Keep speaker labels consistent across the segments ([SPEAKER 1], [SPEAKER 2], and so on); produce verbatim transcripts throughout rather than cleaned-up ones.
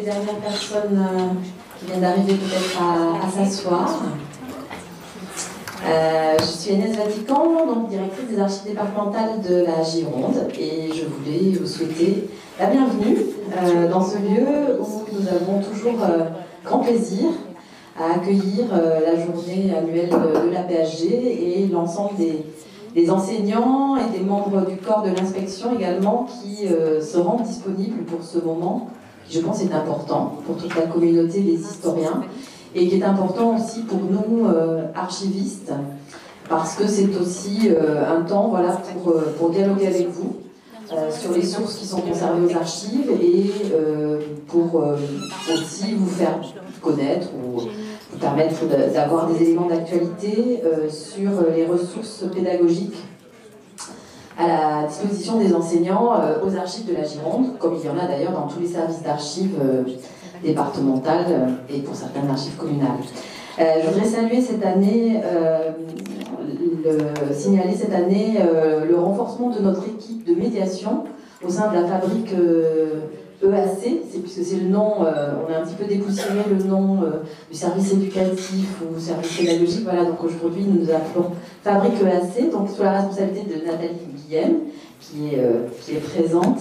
[SPEAKER 1] les dernières personnes euh, qui viennent d'arriver peut-être à, à s'asseoir. Euh, je suis Agnès Vatican, donc directrice des archives départementales de la Gironde, et je voulais vous souhaiter la bienvenue euh, dans ce lieu où nous avons toujours euh, grand plaisir à accueillir euh, la journée annuelle de, de l'A P H G et l'ensemble des, des enseignants et des membres du corps de l'inspection également qui euh, se rendent disponibles pour ce moment qui, je pense, est important pour toute la communauté des historiens et qui est important aussi pour nous, euh, archivistes, parce que c'est aussi euh, un temps voilà, pour, euh, pour dialoguer avec vous euh, sur les sources qui sont conservées aux archives et euh, pour euh, aussi vous faire connaître ou vous permettre d'avoir des éléments d'actualité euh, sur les ressources pédagogiques à la disposition des enseignants euh, aux archives de la Gironde, comme il y en a d'ailleurs dans tous les services d'archives euh, départementales euh, et pour certaines archives communales. Euh, je voudrais saluer cette année, euh, le, signaler cette année euh, le renforcement de notre équipe de médiation au sein de la fabrique euh, E A C, puisque c'est le nom, euh, on a un petit peu dépoussiéré le nom euh, du service éducatif ou service pédagogique, voilà, donc aujourd'hui nous nous appelons Fabrique E A C, donc sous la responsabilité de Nathalie Guillem, qui est, euh, qui est présente,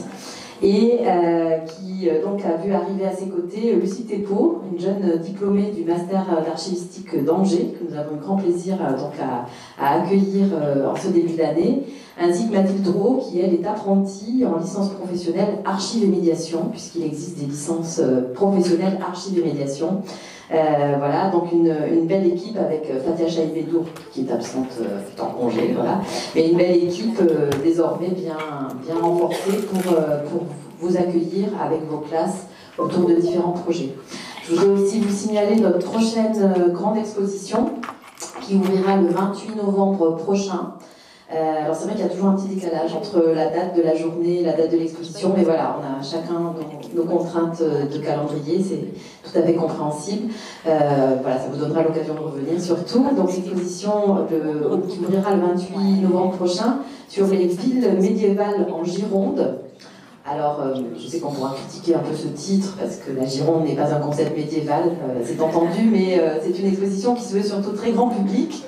[SPEAKER 1] et euh, qui euh, donc a vu arriver à ses côtés Lucie Thépeau, une jeune diplômée du master d'archivistique d'Angers, que nous avons grand plaisir euh, donc à, à accueillir euh, en ce début d'année, ainsi que Mathilde Drouot, qui elle est apprentie en licence professionnelle archives et médiation, puisqu'il existe des licences euh, professionnelles archives et médiation. Euh, voilà, donc une, une belle équipe avec euh, Fatia Chaïbedour qui est absente, euh, qui est en congé, voilà, mais une belle équipe euh, désormais bien, bien renforcée pour, euh, pour vous accueillir avec vos classes autour de différents projets. Je voudrais aussi vous signaler notre prochaine euh, grande exposition qui ouvrira le vingt-huit novembre prochain. Euh, alors c'est vrai qu'il y a toujours un petit décalage entre la date de la journée et la date de l'exposition, mais voilà, on a chacun nos, nos contraintes de calendrier, c'est tout à fait compréhensible. Euh, voilà, ça vous donnera l'occasion de revenir surtout. Donc l'exposition qui ouvrira le vingt-huit novembre prochain sur les villes médiévales en Gironde. Alors, euh, je sais qu'on pourra critiquer un peu ce titre, parce que la Gironde n'est pas un concept médiéval, euh, c'est entendu, mais euh, c'est une exposition qui se veut surtout très grand public.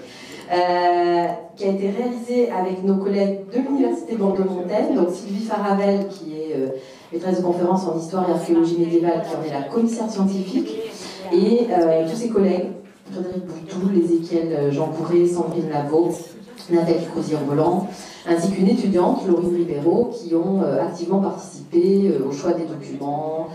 [SPEAKER 1] Euh, qui a été réalisée avec nos collègues de l'Université Bordeaux-Montaigne, donc Sylvie Faravel, qui est euh, maîtresse de conférence en histoire et archéologie médiévale, qui en est la commissaire scientifique, et euh, tous ses collègues, Frédéric Boutoul, Ézéchiel Jean Courret, Sandrine Lavaux, Nathalie Crozier-Volant, ainsi qu'une étudiante, Laurine Ribeiro, qui ont euh, activement participé euh, au choix des documents,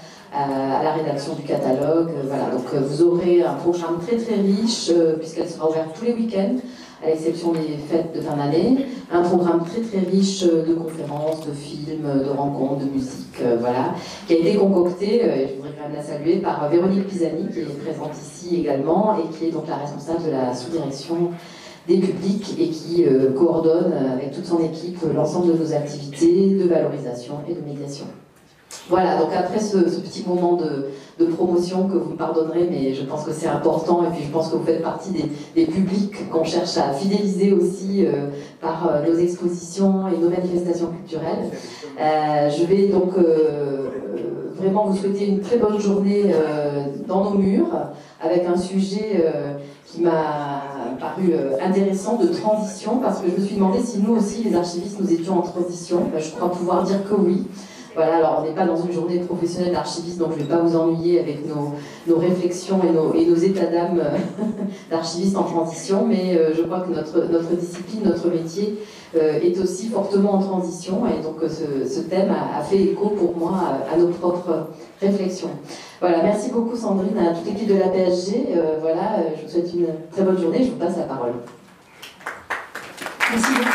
[SPEAKER 1] à la rédaction du catalogue. Voilà, donc vous aurez un programme très très riche, euh, puisqu'elle sera ouverte tous les week-ends, à l'exception des fêtes de fin d'année. Un programme très très riche de conférences, de films, de rencontres, de musique, euh, voilà, qui a été concocté, euh, et je voudrais quand même la saluer, par Véronique Pisani, qui est présente ici également, et qui est donc la responsable de la sous-direction des publics et qui euh, coordonne avec toute son équipe l'ensemble de nos activités de valorisation et de médiation. Voilà, donc après ce, ce petit moment de, de promotion que vous me pardonnerez, mais je pense que c'est important, et puis je pense que vous faites partie des, des publics qu'on cherche à fidéliser aussi euh, par euh, nos expositions et nos manifestations culturelles. Euh, je vais donc euh, vraiment vous souhaiter une très bonne journée euh, dans nos murs, avec un sujet euh, qui m'a paru euh, intéressant, de transition, parce que je me suis demandé si nous aussi, les archivistes, nous étions en transition. Ben, je crois pouvoir dire que oui. Voilà, alors on n'est pas dans une journée professionnelle d'archiviste, donc je ne vais pas vous ennuyer avec nos, nos réflexions et nos, et nos états d'âme d'archivistes en transition, mais euh, je crois que notre, notre discipline, notre métier euh, est aussi fortement en transition, et donc euh, ce, ce thème a, a fait écho pour moi à, à nos propres réflexions. Voilà, merci beaucoup Sandrine, à toute l'équipe de l'A P H G. Euh, voilà, euh, je vous souhaite une très bonne journée, je vous passe la parole.
[SPEAKER 2] Merci beaucoup.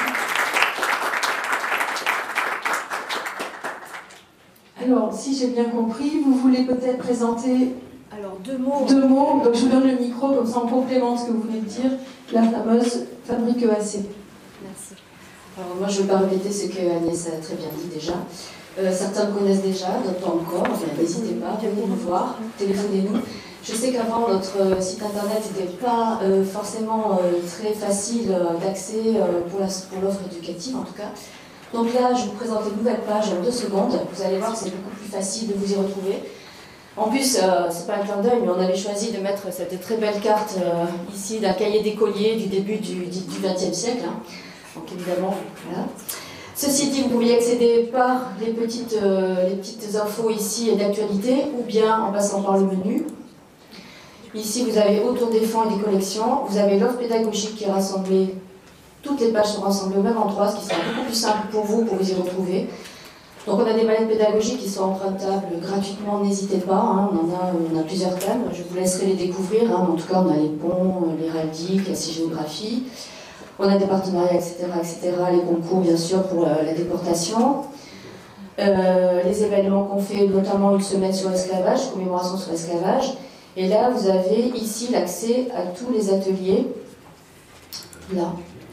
[SPEAKER 2] Alors, si j'ai bien compris, vous voulez peut-être présenter
[SPEAKER 3] Alors, deux mots.
[SPEAKER 2] deux mots. Donc, je vous donne le micro, comme ça on complémente ce que vous venez de dire, la fameuse fabrique E A C.
[SPEAKER 3] Merci. Alors, moi, je ne veux pas répéter ce que Agnès a très bien dit déjà. Euh, certains me connaissent déjà, d'autres pas encore. Enfin, n'hésitez pas, venez nous voir, téléphonez-nous. Je sais qu'avant, notre site internet n'était pas euh, forcément euh, très facile euh, d'accès euh, pour l'offre éducative, en tout cas. Donc là, je vous présente une nouvelle page en deux secondes. Vous allez voir que c'est beaucoup plus facile de vous y retrouver. En plus, euh, c'est pas un clin d'œil, mais on avait choisi de mettre cette très belle carte euh, ici d'un cahier d'écolier du début du vingtième siècle. Hein. Donc évidemment, voilà. Ceci dit, vous pouviez accéder par les petites, euh, les petites infos ici d'actualité, ou bien en passant par le menu. Ici, vous avez autour des fonds et des collections. Vous avez l'offre pédagogique qui est rassemblée. Toutes les pages sont rassemblées au même endroit, ce qui sera beaucoup plus simple pour vous, pour vous y retrouver. Donc on a des manettes pédagogiques qui sont empruntables gratuitement, n'hésitez pas, hein, on, en a, on a plusieurs thèmes, je vous laisserai les découvrir, hein, en tout cas on a les ponts, l'héraldique, la sigéographie, on a des partenariats, et cetera, et cetera, les concours bien sûr pour euh, la déportation, euh, les événements qu'on fait, notamment une semaine sur l'esclavage, commémoration sur l'esclavage, et là vous avez ici l'accès à tous les ateliers, là,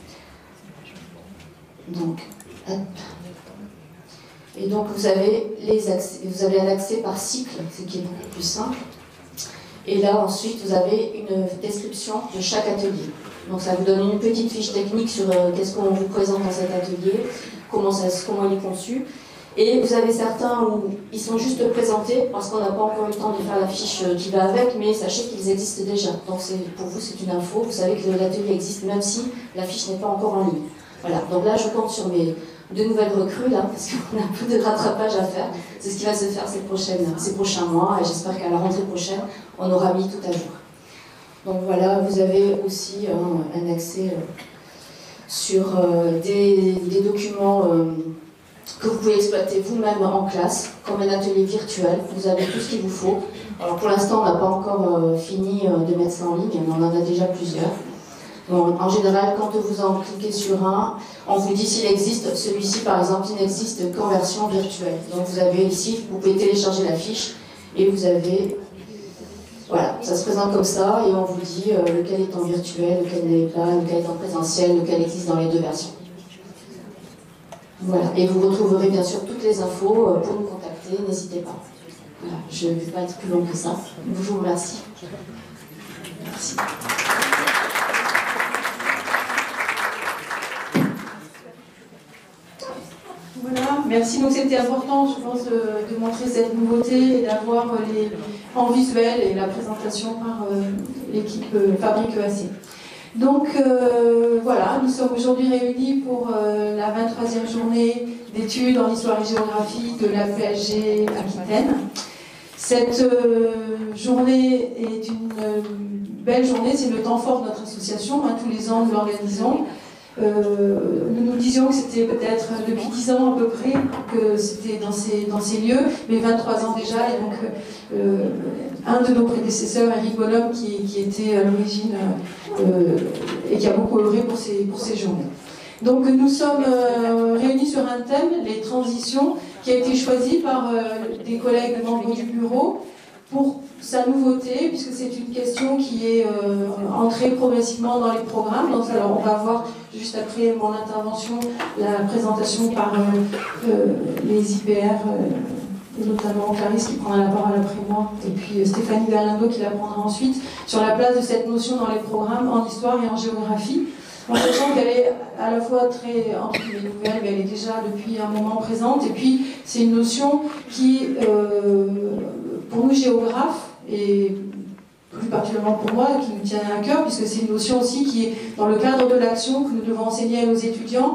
[SPEAKER 3] donc, hop. Et donc vous avez, les accès, vous avez un accès par cycle, ce qui est beaucoup plus simple. Et là ensuite vous avez une description de chaque atelier. Donc ça vous donne une petite fiche technique sur euh, qu'est-ce qu'on vous présente dans cet atelier, comment, ça, comment il est conçu. Et vous avez certains où ils sont juste présentés parce qu'on n'a pas encore eu le temps de faire la fiche qui va avec, mais sachez qu'ils existent déjà. Donc pour vous c'est une info, vous savez que l'atelier existe même si la fiche n'est pas encore en ligne. Voilà, donc là je compte sur mes de nouvelles recrues là, parce qu'on a un peu de rattrapage à faire. C'est ce qui va se faire ces, prochaines, ces prochains mois, et j'espère qu'à la rentrée prochaine, on aura mis tout à jour. Donc voilà, vous avez aussi hein, un accès euh, sur euh, des, des documents euh, que vous pouvez exploiter vous-même en classe, comme un atelier virtuel. Vous avez tout ce qu'il vous faut. Alors pour l'instant, on n'a pas encore euh, fini euh, de mettre ça en ligne, mais on en a déjà plusieurs. Bon, en général, quand vous en cliquez sur un, on vous dit s'il existe. Celui-ci, par exemple, il n'existe qu'en version virtuelle. Donc vous avez ici, vous pouvez télécharger la fiche et vous avez, voilà, ça se présente comme ça et on vous dit euh, lequel est en virtuel, lequel n'est pas, lequel est en présentiel, lequel existe dans les deux versions. Voilà, et vous retrouverez bien sûr toutes les infos pour nous contacter, n'hésitez pas. Voilà, je ne vais pas être plus long que ça. Je vous remercie. Merci.
[SPEAKER 2] Voilà, merci. Donc c'était important, je pense, de, de montrer cette nouveauté et d'avoir les en visuel et la présentation par euh, l'équipe euh, Fabrique E A C. Donc euh, voilà, nous sommes aujourd'hui réunis pour euh, la vingt-troisième journée d'études en histoire et géographie de l'A P H G Aquitaine. Cette euh, journée est une euh, belle journée, c'est le temps fort de notre association, hein, tous les ans nous l'organisons. Euh, nous nous disions que c'était peut-être depuis dix ans à peu près que c'était dans ces, dans ces lieux, mais vingt-trois ans déjà, et donc euh, un de nos prédécesseurs, Eric Bonhomme, qui, qui était à l'origine euh, et qui a beaucoup œuvré pour ces, pour ces journées. Donc nous sommes euh, réunis sur un thème, les transitions, qui a été choisi par euh, des collègues membres du bureau pour sa nouveauté, puisque c'est une question qui est euh, entrée progressivement dans les programmes. Donc alors on va voir juste après mon intervention la présentation par euh, euh, les I P R, euh, et notamment Clarisse qui prendra la parole après moi, et puis euh, Stéphanie Berlindo qui la prendra ensuite, sur la place de cette notion dans les programmes en histoire et en géographie. En sachant qu'elle est à la fois très entre guillemets nouvelle, mais elle est déjà depuis un moment présente, et puis c'est une notion qui, euh, pour nous géographes, et plus particulièrement pour moi, qui nous tient à cœur, puisque c'est une notion aussi qui est dans le cadre de l'action que nous devons enseigner à nos étudiants,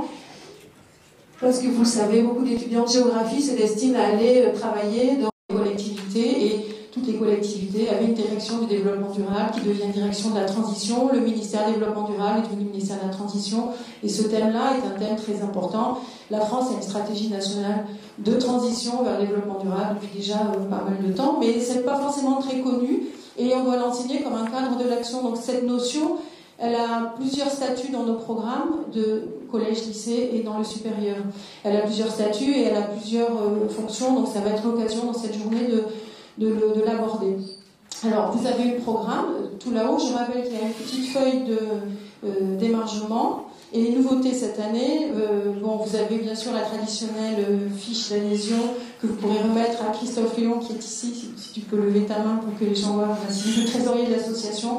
[SPEAKER 2] parce que vous le savez, beaucoup d'étudiants de géographie se destinent à aller travailler dans les collectivités, et toutes les collectivités avaient une direction du développement durable qui devient direction de la transition. Le ministère du développement durable est devenu ministère de la transition, et ce thème-là est un thème très important. La France a une stratégie nationale de transition vers le développement durable depuis déjà euh, pas mal de temps, mais ce n'est pas forcément très connu, et on doit l'enseigner comme un cadre de l'action. Donc cette notion, elle a plusieurs statuts dans nos programmes de collège, lycée et dans le supérieur. Elle a plusieurs statuts et elle a plusieurs euh, fonctions, donc ça va être l'occasion dans cette journée de de, de l'aborder. Alors, vous avez le programme, tout là-haut, je rappelle qu'il y a une petite feuille de, euh, d'émargement, et les nouveautés cette année, euh, bon, vous avez bien sûr la traditionnelle euh, fiche d'adhésion que vous pourrez remettre à Christophe Léon qui est ici, si, si tu peux lever ta main pour que les gens voient, enfin, si le trésorier de l'association.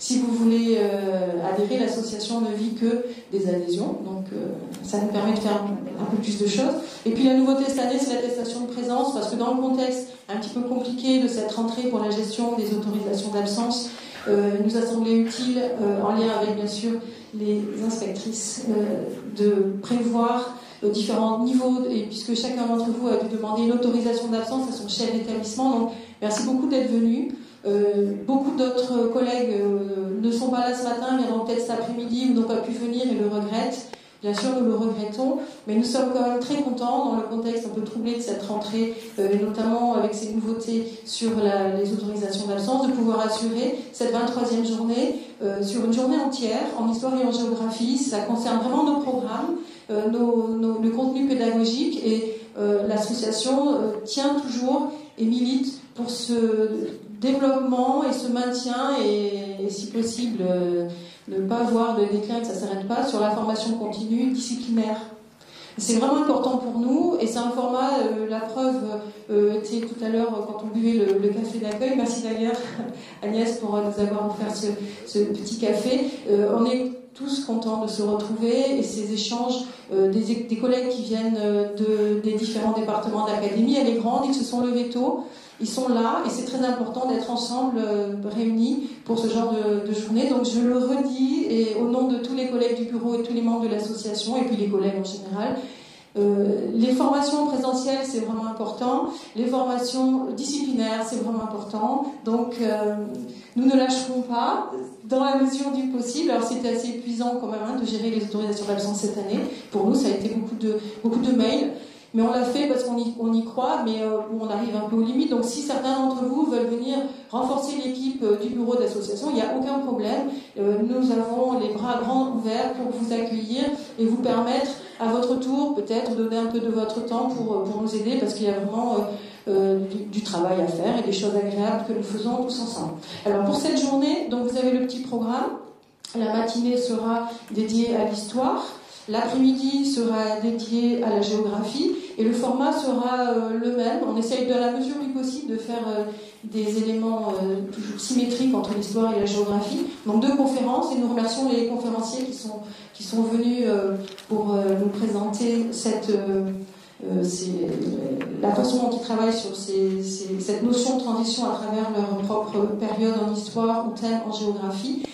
[SPEAKER 2] Si vous voulez euh, adhérer, l'association ne vit que des adhésions, donc euh, ça nous permet de faire un peu plus de choses. Et puis la nouveauté cette année, c'est l'attestation de présence, parce que dans le contexte un petit peu compliqué de cette rentrée pour la gestion des autorisations d'absence, euh, il nous a semblé utile, euh, en lien avec bien sûr les inspectrices, euh, de prévoir euh, différents niveaux, et puisque chacun d'entre vous a dû demander une autorisation d'absence à son chef d'établissement, donc merci beaucoup d'être venus. Euh, beaucoup d'autres collègues euh, ne sont pas là ce matin, viendront peut-être cet après-midi ou n'ont pas pu venir et le regrettent. Bien sûr, nous le regrettons, mais nous sommes quand même très contents dans le contexte un peu troublé de cette rentrée, euh, et notamment avec ces nouveautés sur la, les autorisations d'absence, de pouvoir assurer cette vingt-troisième journée euh, sur une journée entière en histoire et en géographie. Ça concerne vraiment nos programmes, euh, nos, nos, le contenu pédagogique, et euh, l'association euh, tient toujours et milite pour ce développement et ce maintien, et, et si possible euh, ne pas voir de déclin, que ça ne s'arrête pas, sur la formation continue disciplinaire. C'est vraiment important pour nous, et c'est un format, euh, la preuve euh, était tout à l'heure quand on buvait le, le café d'accueil. Merci d'ailleurs Agnès pour nous avoir offert ce, ce petit café. Euh, on est tous contents de se retrouver, et ces échanges euh, des, des collègues qui viennent de, des différents départements d'académie, elle est grande, ils se sont levés tôt. Ils sont là, et c'est très important d'être ensemble, euh, réunis pour ce genre de, de journée. Donc je le redis, et au nom de tous les collègues du bureau et tous les membres de l'association, et puis les collègues en général, euh, les formations présentielles, c'est vraiment important. Les formations disciplinaires, c'est vraiment important. Donc euh, nous ne lâcherons pas, dans la mesure du possible. Alors c'était assez épuisant quand même hein, de gérer les autorisations d'absence cette année. Pour nous, ça a été beaucoup de, beaucoup de mails. Mais on l'a fait parce qu'on y, on y croit, mais euh, on arrive un peu aux limites. Donc si certains d'entre vous veulent venir renforcer l'équipe euh, du bureau d'association, il n'y a aucun problème. Euh, nous avons les bras grands ouverts pour vous accueillir et vous permettre, à votre tour, peut-être donner un peu de votre temps pour, pour nous aider, parce qu'il y a vraiment euh, euh, du, du travail à faire et des choses agréables que nous faisons tous ensemble. Alors pour cette journée, donc vous avez le petit programme. La matinée sera dédiée à l'histoire. L'après-midi sera dédié à la géographie, et le format sera euh, le même. On essaye de la mesure du possible de faire euh, des éléments euh, toujours symétriques entre l'histoire et la géographie. Donc deux conférences, et nous remercions les conférenciers qui sont, qui sont venus euh, pour euh, nous présenter cette, euh, euh, ces, la façon dont ils travaillent sur ces, ces, cette notion de transition à travers leur propre période en histoire ou thème en géographie.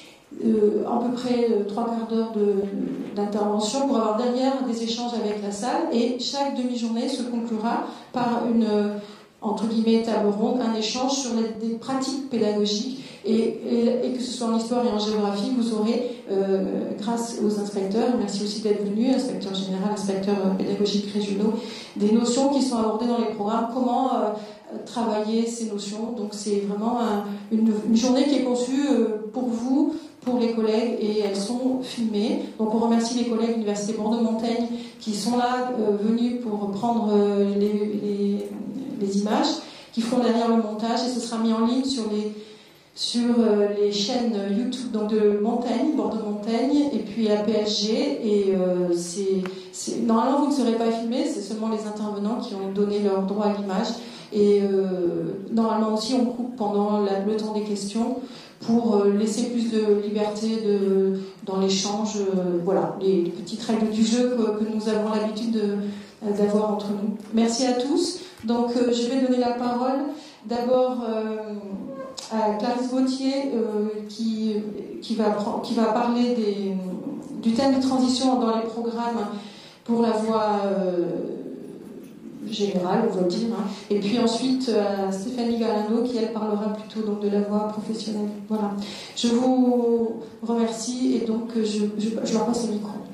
[SPEAKER 2] Euh, à peu près euh, trois quarts d'heure de, d'intervention pour avoir derrière des échanges avec la salle, et chaque demi-journée se conclura par une, euh, entre guillemets, table ronde, un échange sur les, des pratiques pédagogiques, et, et, et que ce soit en histoire et en géographie, vous aurez, euh, grâce aux inspecteurs, et merci aussi d'être venus, inspecteur général, inspecteur pédagogique régionaux, des notions qui sont abordées dans les programmes, comment euh, travailler ces notions. Donc c'est vraiment un, une, une journée qui est conçue euh, pour vous, pour les collègues, et elles sont filmées. Donc on remercie les collègues de l'Université Bordeaux-Montaigne qui sont là, euh, venus pour prendre euh, les, les, les images, qui font derrière le montage, et ce sera mis en ligne sur les, sur, euh, les chaînes YouTube donc de Montaigne, Bordeaux-Montaigne, et puis la P S G. Et euh, c'est, c'est, normalement vous ne serez pas filmés, c'est seulement les intervenants qui ont donné leur droit à l'image. Et euh, normalement aussi on coupe pendant la, le temps des questions, pour laisser plus de liberté de, dans l'échange, euh, voilà, les, les petites règles du jeu que, que nous avons l'habitude de, d'avoir entre nous. Merci à tous. Donc euh, je vais donner la parole d'abord euh, à Clarisse Gauthier euh, qui, qui, va, qui va parler des, du thème de transition dans les programmes pour la voie euh, générale, on va dire, hein. Et puis ensuite euh, Stéphanie Galando qui elle parlera plutôt donc de la voie professionnelle. Voilà. Je vous remercie, et donc je, je, je leur passe le micro.